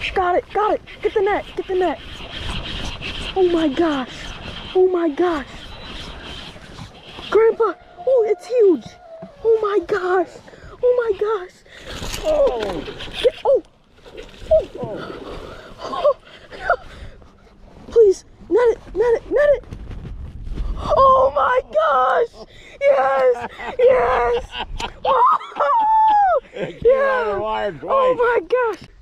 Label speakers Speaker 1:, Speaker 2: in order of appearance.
Speaker 1: Got it. Get the net. Oh my gosh. Grandpa, oh, it's huge. Oh my gosh. Oh. Please, net it. Oh my gosh. Yes. Oh, yeah. Oh my gosh.